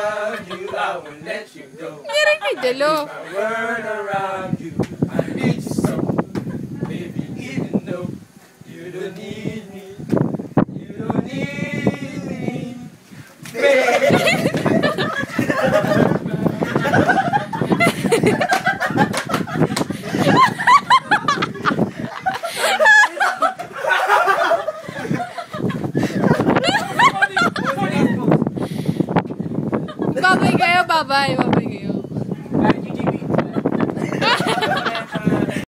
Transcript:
love you, I won't let you go. Meron kay Dalo. My world around you, I need you so. Baby, even though you don't need me, you don't need me, baby. Babay kayo, babay.